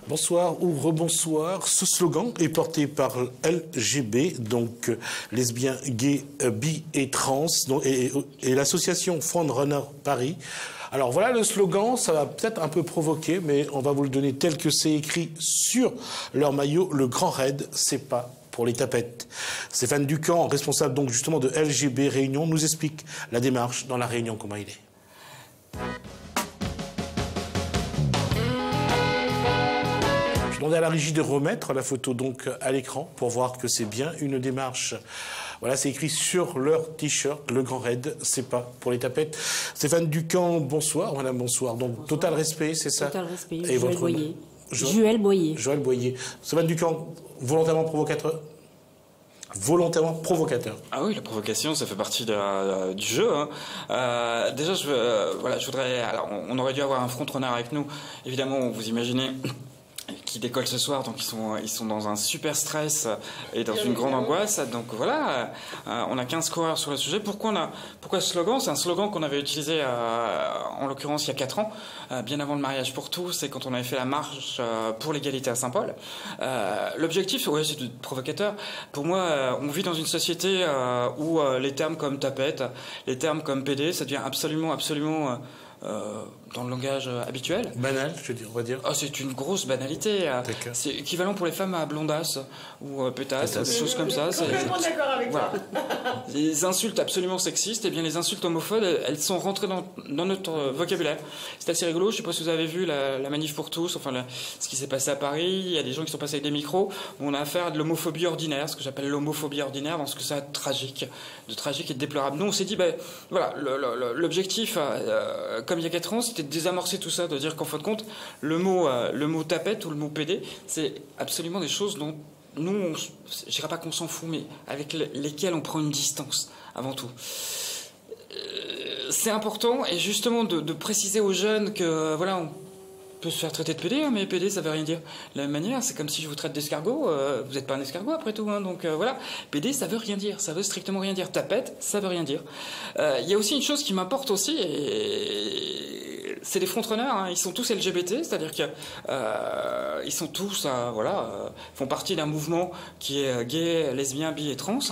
Bonsoir ou rebonsoir. Ce slogan est porté par LGB, donc lesbiens, gays, bi et trans, et l'association Frontrunner Paris. Alors voilà le slogan, ça va peut-être un peu provoquer, mais on va vous le donner tel que c'est écrit sur leur maillot. Le grand raid, c'est pas pour les tapettes. Stéphane Ducamp, responsable donc justement de LGB Réunion, nous explique la démarche dans la Réunion, comment il est. Je demandais à la régie de remettre la photo donc à l'écran pour voir que c'est bien une démarche. Voilà, c'est écrit sur leur t-shirt, le grand raid, c'est pas pour les tapettes. Stéphane Ducamp, bonsoir. Madame, bonsoir. Donc, bonsoir. Total respect, c'est ça? Total respect, et Joël Boyer. Joël Boyer. Joël Boyer. Stéphane Ducamp, volontairement provocateur? Volontairement provocateur. Ah oui, la provocation, ça fait partie du jeu. Hein. Déjà, je voudrais... Alors, on aurait dû avoir un frontrunner avec nous. Évidemment, vous imaginez... qui décollent ce soir, donc ils sont dans un super stress et dans une grande angoisse. Donc voilà, on a 15 coureurs sur le sujet. Pourquoi ce slogan? C'est un slogan qu'on avait utilisé en l'occurrence il y a 4 ans, bien avant le mariage pour tous, et quand on avait fait la marche pour l'égalité à Saint-Paul. L'objectif, ouais, c'est provocateur. Pour moi, on vit dans une société où les termes comme tapette, les termes comme PD, ça devient absolument dans le langage habituel. Banal, je veux dire, on va dire. Oh, c'est une grosse banalité. C'est équivalent pour les femmes à blondasse ou pétasse, des choses comme ça. Complètement d'accord avec toi. Les insultes absolument sexistes, et bien les insultes homophobes, elles sont rentrées dans notre vocabulaire. C'est assez rigolo. Je ne sais pas si vous avez vu la manif pour tous, enfin ce qui s'est passé à Paris. Il y a des gens qui sont passés avec des micros. Où on a affaire à de l'homophobie ordinaire, ce que j'appelle l'homophobie ordinaire, dans ce que ça a de tragique et de déplorable. Nous, on s'est dit, ben voilà, l'objectif, comme il y a 4 ans, c'était de désamorcer tout ça, de dire qu'en fin de compte, le mot tapette ou le mot PD, c'est absolument des choses dont nous, je dirais pas qu'on s'en fout, mais avec lesquelles on prend une distance, avant tout. C'est important, et justement de préciser aux jeunes que, voilà, on peut se faire traiter de PD, hein, mais PD, ça veut rien dire. De la même manière, c'est comme si je vous traite d'escargot, vous n'êtes pas un escargot après tout, hein, donc voilà. PD, ça veut rien dire, ça veut strictement rien dire. Tapette, ça veut rien dire. Il y a aussi une chose qui m'importe aussi, c'est les frontrunners, hein, ils sont tous LGBT, c'est-à-dire qu'ils sont tous, font partie d'un mouvement qui est gay, lesbien, bi et trans.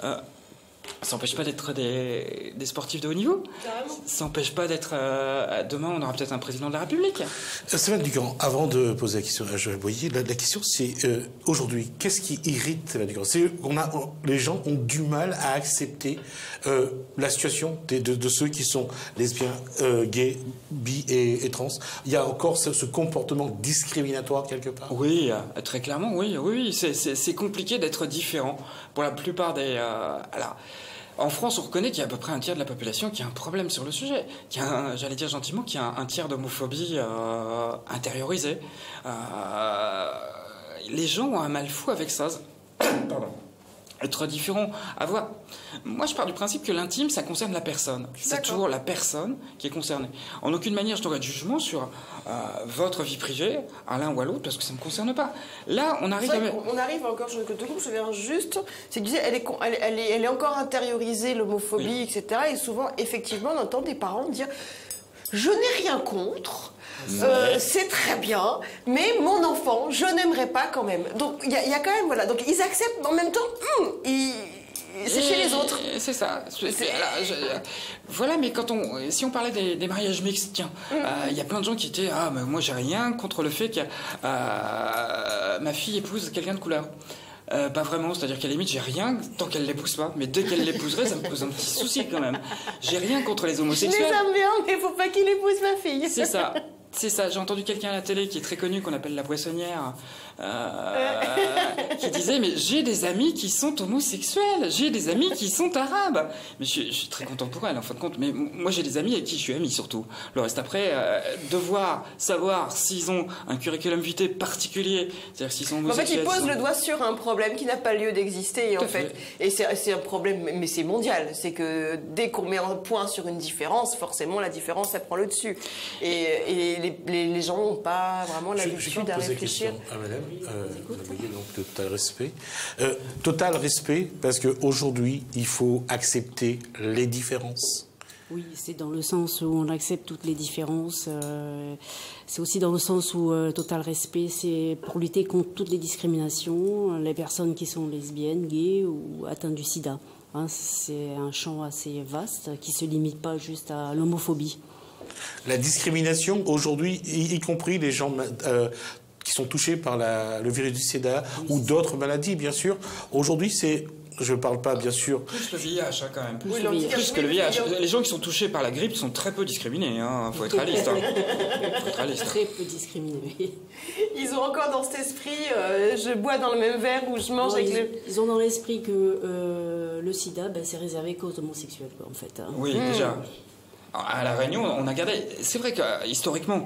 Ça n'empêche pas d'être des sportifs de haut niveau. Carrément. Ça n'empêche pas d'être... demain, on aura peut-être un président de la République. Stéphane Ducamp, avant de poser la question à Joël Boyer, la question c'est, aujourd'hui, qu'est-ce qui irrite Stéphane Ducamp? Les gens ont du mal à accepter la situation de ceux qui sont lesbiens, gays, bi et trans. Il y a encore ce comportement discriminatoire quelque part? Oui, très clairement, oui. C'est compliqué d'être différent. Pour la plupart des... alors, en France, on reconnaît qu'il y a à peu près un tiers de la population qui a un problème sur le sujet, j'allais dire gentiment, qui a un tiers d'homophobie intériorisée. Les gens ont un mal fou avec ça. Pardon. Être différent, Moi, je pars du principe que l'intime, ça concerne la personne. C'est toujours la personne qui est concernée. En aucune manière, je n'aurai de jugement sur votre vie privée, à l'un ou à l'autre, parce que ça ne me concerne pas. Là, on arrive on arrive encore, je viens juste, c'est que tu disais, elle est encore intériorisée, l'homophobie, oui, etc. Et souvent, effectivement, on entend des parents dire « Je n'ai rien contre ». C'est très bien, mais mon enfant, je n'aimerais pas quand même. Donc il y a quand même, voilà. Donc ils acceptent, en même temps, c'est chez les autres. C'est ça. Voilà, mais si on parlait des mariages mixtes, tiens, il y a plein de gens qui étaient, mais moi j'ai rien contre le fait que ma fille épouse quelqu'un de couleur. Pas vraiment, c'est-à-dire qu'à la limite, j'ai rien tant qu'elle l'épouse pas, mais dès qu'elle l'épouserait, ça me pose un petit souci quand même. J'ai rien contre les homosexuels. Je les aime bien, mais faut pas qu'il épouse ma fille. C'est ça, j'ai entendu quelqu'un à la télé qui est très connu, qu'on appelle la Poissonnière, qui disait, mais j'ai des amis qui sont homosexuels, j'ai des amis qui sont arabes. Mais je suis très content pour elle, en fin de compte, mais moi j'ai des amis avec qui je suis ami surtout. Le reste après, devoir savoir s'ils ont un curriculum vitae particulier, c'est-à-dire s'ils sont homosexuels... En fait, ils posent le doigt sur un problème qui n'a pas lieu d'exister, en fait. Et c'est un problème, mais c'est mondial, c'est que dès qu'on met un point sur une différence, forcément la différence, elle prend le dessus. Et les gens n'ont pas vraiment l'habitude à réfléchir. À madame, vous voyez donc total respect. Total respect parce qu'aujourd'hui, il faut accepter les différences. Oui, c'est dans le sens où on accepte toutes les différences. C'est aussi dans le sens où total respect, c'est pour lutter contre toutes les discriminations, les personnes qui sont lesbiennes, gays ou atteintes du sida. Hein, c'est un champ assez vaste qui ne se limite pas juste à l'homophobie. La discrimination, aujourd'hui, y compris les gens qui sont touchés par le virus du sida ou d'autres maladies, bien sûr, aujourd'hui, c'est... Je ne parle pas, bien sûr... Plus le VIH, quand même. Oui, plus que le VIH. Les gens qui sont touchés par la grippe sont très peu discriminés. Il faut être réaliste. Très peu discriminés. Ils ont encore dans cet esprit, je bois dans le même verre ou je mange avec le... Ils ont dans l'esprit que le sida, c'est réservé qu'aux homosexuels, en fait. Hein. Oui, déjà. À La Réunion, on a gardé... C'est vrai que historiquement,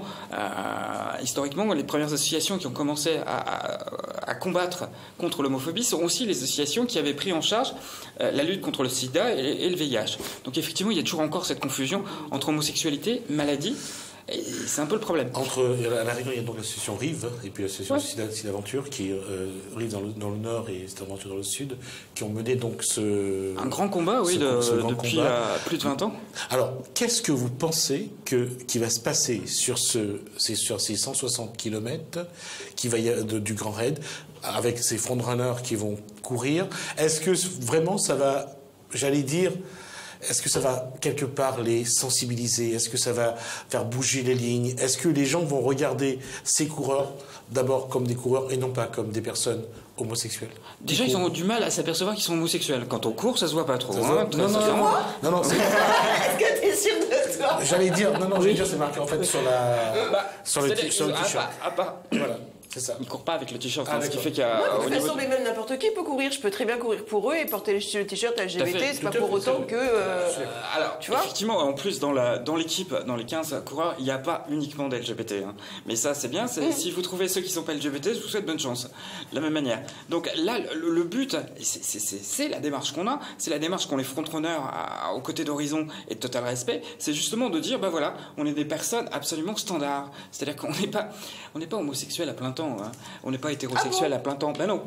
les premières associations qui ont commencé à combattre contre l'homophobie sont aussi les associations qui avaient pris en charge la lutte contre le sida et le VIH. Donc effectivement, il y a toujours encore cette confusion entre homosexualité, maladie. Et c'est un peu le problème. À La Réunion, il y a donc l'association Rive et puis l'association Sida Aventure qui Rive dans le nord et Sida Aventure dans le sud, qui ont mené donc un grand combat, oui, depuis plus de 20 ans. Alors, qu'est-ce que vous pensez qui va se passer sur ces 160 km qui va du Grand Raid avec ces frontrunners qui vont courir? Est-ce que vraiment ça va, j'allais dire, est-ce que ça va quelque part les sensibiliser? Est-ce que ça va faire bouger les lignes? Est-ce que les gens vont regarder ces coureurs d'abord comme des coureurs et non pas comme des personnes homosexuelles? Déjà, ils ont du mal à s'apercevoir qu'ils sont homosexuels. Quand on court, ça se voit pas trop. Non, Est-ce que t'es sûr de toi? J'allais dire, c'est marqué en fait sur le t-shirt. Voilà. C'est ça. Ils ne courent pas avec le t-shirt, ce qui fait qu'il y a... De toute façon, mais même n'importe qui peut courir. Je peux très bien courir pour eux et porter le t-shirt LGBT. C'est pas pour autant que... Alors, tu vois, effectivement, en plus, dans l'équipe, dans les 15 coureurs, il n'y a pas uniquement des LGBT. Hein. Mais ça, c'est bien. Si vous trouvez ceux qui ne sont pas LGBT, je vous souhaite bonne chance. De la même manière. Donc là, le but, c'est la démarche qu'on a. C'est la démarche qu'ont les frontrunners aux côtés d'Horizon et de Total Respect. C'est justement de dire, voilà, on est des personnes absolument standards. C'est-à-dire qu'on n'est pas homosexuel à plein temps. Hein. On n'est pas hétérosexuel à plein temps. Ben non.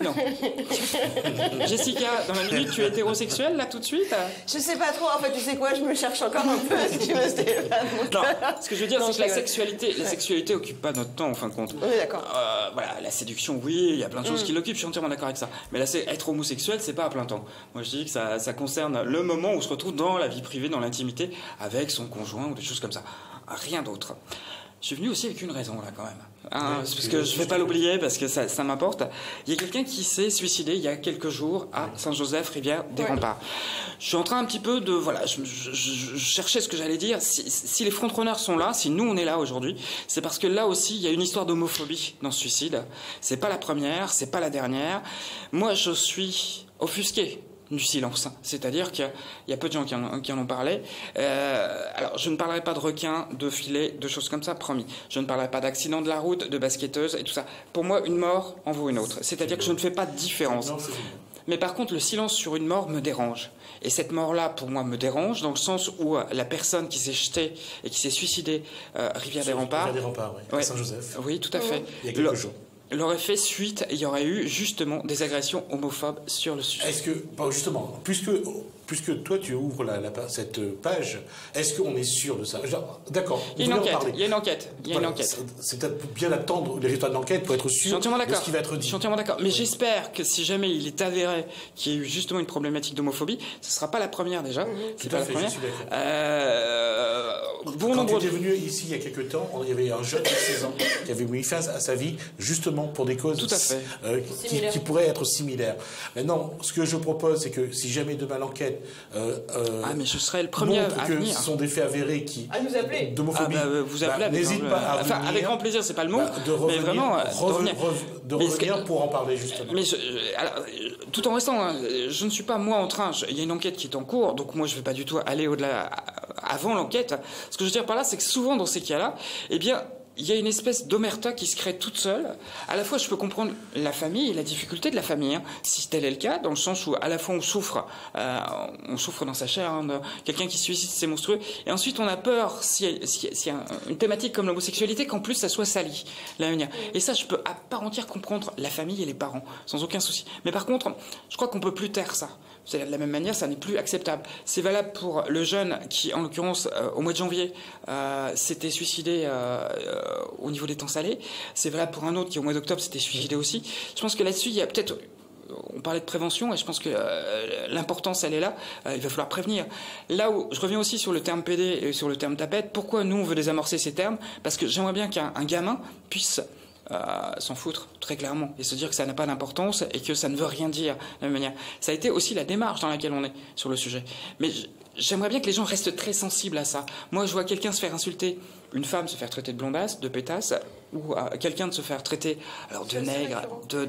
Jessica, dans la minute, tu es hétérosexuelle là tout de suite? Je sais pas trop. En fait, tu sais quoi? Je me cherche encore un peu. Si tu veux, Stéphane. Non. Ce que je veux dire, c'est que la sexualité occupe pas notre temps en fin de compte. Oui, d'accord. Voilà, la séduction, oui, il y a plein de choses qui l'occupent. Je suis entièrement d'accord avec ça. Mais là, être homosexuel, c'est pas à plein temps. Moi, je dis que ça concerne le moment où on se retrouve dans la vie privée, dans l'intimité, avec son conjoint ou des choses comme ça. Rien d'autre. Je suis venu aussi avec une raison, là, quand même. Parce que je ne vais pas l'oublier, parce que ça m'importe. Il y a quelqu'un qui s'est suicidé il y a quelques jours à Saint-Joseph, rivière des Remparts. Je suis en train un petit peu de... Voilà, je cherchais ce que j'allais dire. Si les frontrunners sont là, si nous, on est là aujourd'hui, c'est parce que là aussi, il y a une histoire d'homophobie dans ce suicide. C'est pas la première, c'est pas la dernière. Moi, je suis offusqué du silence. C'est-à-dire qu'il y a peu de gens qui en ont parlé. Alors, je ne parlerai pas de requins, de filets, de choses comme ça, promis. Je ne parlerai pas d'accidents de la route, de basketteuses et tout ça. Pour moi, une mort en vaut une autre. C'est-à-dire que je ne fais pas de différence. Mais par contre, le silence sur une mort me dérange. Et cette mort-là, pour moi, me dérange dans le sens où la personne qui s'est jetée et qui s'est suicidée, Rivière des Remparts... Rivière des Remparts, oui. À Saint-Joseph. Oui, tout à fait. Il y a quelques jours. L'aurait fait suite, il y aurait eu justement des agressions homophobes sur le sujet. Est-ce que, justement, puisque toi tu ouvres cette page, est-ce qu'on est sûr de ça? D'accord. Il y a une enquête. C'est peut-être bien attendre les résultats de l'enquête pour être sûr de ce qui va être dit. Je suis entièrement d'accord. Mais j'espère que si jamais il est avéré qu'il y a eu justement une problématique d'homophobie, ce ne sera pas la première déjà. C'est pas la première. Quand tu étais venu ici il y a quelques temps, il y avait un jeune de 16 ans qui avait mis fin à sa vie justement pour des causes qui pourraient être similaires. Maintenant, ce que je propose, c'est que si jamais demain l'enquête mais je serai le premier à venir. Ce sont des faits avérés à nous appeler. D'homophobie. Vous appelez n'hésite pas à venir. Avec grand plaisir, c'est pas le mot. Mais vraiment, de revenir pour en parler justement. Mais tout en restant, je ne suis pas moi en train. Il y a une enquête qui est en cours, donc moi je ne vais pas du tout aller au-delà avant l'enquête. Ce que je veux dire par là, c'est que souvent dans ces cas-là, eh bien, il y a une espèce d'omerta qui se crée toute seule. À la fois, je peux comprendre la famille et la difficulté de la famille, hein, si tel est le cas, dans le sens où à la fois on souffre dans sa chair, hein, quelqu'un qui se suicide, c'est monstrueux, et ensuite on a peur, s'il y a une thématique comme l'homosexualité, qu'en plus ça soit sali, la manière. Et ça, je peux à part entière comprendre la famille et les parents, sans aucun souci. Mais par contre, je crois qu'on peut plus taire ça. C'est de la même manière, ça n'est plus acceptable. C'est valable pour le jeune qui, en l'occurrence, au mois de janvier, s'était suicidé au niveau des temps salés. C'est valable pour un autre qui, au mois d'octobre, s'était suicidé aussi. Je pense que là-dessus, il y a peut-être... On parlait de prévention et je pense que l'importance, elle est là. Il va falloir prévenir. Là où je reviens aussi sur le terme PD et sur le terme tapette, pourquoi nous, on veut désamorcer ces termes? Parce que j'aimerais bien qu'un gamin puisse... s'en foutre très clairement et se dire que ça n'a pas d'importance et que ça ne veut rien dire de la même manière. Ça a été aussi la démarche dans laquelle on est sur le sujet. Mais j'aimerais bien que les gens restent très sensibles à ça. Moi, je vois quelqu'un se faire insulter, une femme se faire traiter de blondasse, de pétasse, ou quelqu'un de se faire traiter de nègre,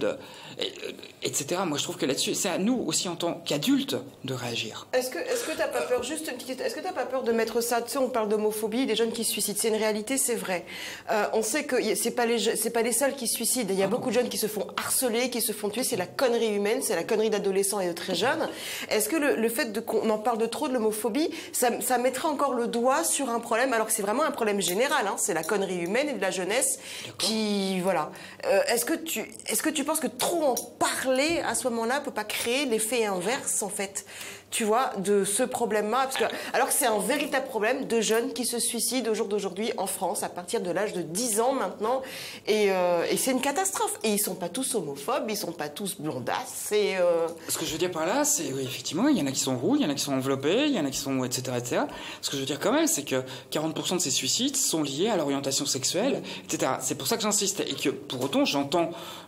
etc. Moi, je trouve que là-dessus, c'est à nous aussi en tant qu'adultes de réagir. Est-ce que t'as pas peur, juste une petite, est-ce que t'as pas peur de mettre ça, tu sais, on parle d'homophobie, des jeunes qui se suicident, c'est une réalité, c'est vrai. On sait que c'est pas les seuls qui se suicident. Il y a beaucoup de jeunes qui se font harceler, qui se font tuer. C'est la connerie humaine, c'est la connerie d'adolescents et de très jeunes. Est-ce que le fait qu'on en parle de trop de l'homophobie, ça mettrait encore le doigt sur un problème, alors que c'est vraiment un problème général, hein, c'est la connerie humaine et de la jeunesse qui, voilà. Est-ce que tu penses que trop en parler à ce moment-là peut pas créer l'effet inverse, en fait, tu vois, de ce problème-là, alors que c'est un véritable problème de jeunes qui se suicident au jour d'aujourd'hui en France à partir de l'âge de 10 ans maintenant, et c'est une catastrophe. Et ils sont pas tous homophobes, ils sont pas tous blondasses. Ce que je veux dire par là, c'est oui, effectivement, il y en a qui sont roux, il y en a qui sont enveloppés, il y en a qui sont etc., etc. Ce que je veux dire quand même, c'est que 40% de ces suicides sont liés à l'orientation sexuelle, etc. C'est pour ça que j'insiste, et que pour autant j'entends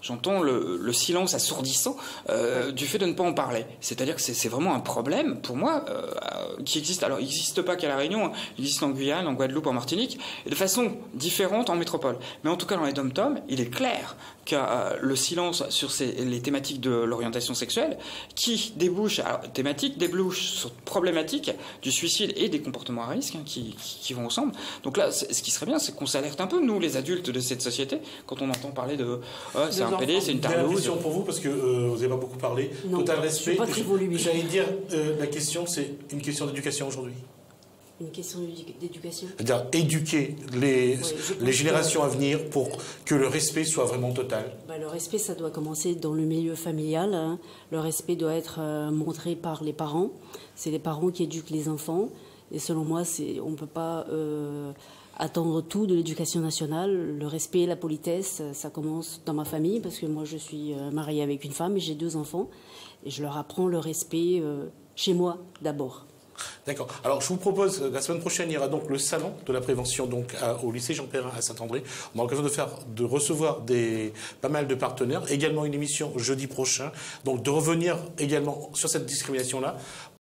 le silence assourdissant du fait de ne pas en parler. C'est-à-dire que c'est vraiment un problème pour moi qui existe. Alors il n'existe pas qu'à La Réunion, il existe en Guyane, en Guadeloupe, en Martinique, et de façon différente en métropole. Mais en tout cas dans les dom-toms, il est clair que le silence sur les thématiques de l'orientation sexuelle qui débouche sur problématiques du suicide et des comportements à risque, hein, qui vont ensemble. Donc là, ce qui serait bien, c'est qu'on s'alerte un peu, nous les adultes de cette société, quand on entend parler de c'est un PD, c'est une tarlouse. J'ai une question pour vous, parce que vous n'avez pas beaucoup parlé. Non, total respect. J'allais dire, la question, c'est une question d'éducation aujourd'hui. Une question d'éducation. C'est-à-dire éduquer les générations à venir pour que le respect soit vraiment total. Le respect, ça doit commencer dans le milieu familial, hein. Le respect doit être montré par les parents. C'est les parents qui éduquent les enfants. Et selon moi, on ne peut pas attendre tout de l'éducation nationale. Le respect, la politesse, ça commence dans ma famille, parce que moi, je suis mariée avec une femme et j'ai 2 enfants. Et je leur apprends le respect chez moi d'abord. D'accord. Alors, je vous propose, la semaine prochaine, il y aura donc le salon de la prévention donc, au lycée Jean Perrin à Saint-André. On aura l'occasion de recevoir pas mal de partenaires. Également une émission jeudi prochain. Donc, de revenir également sur cette discrimination-là.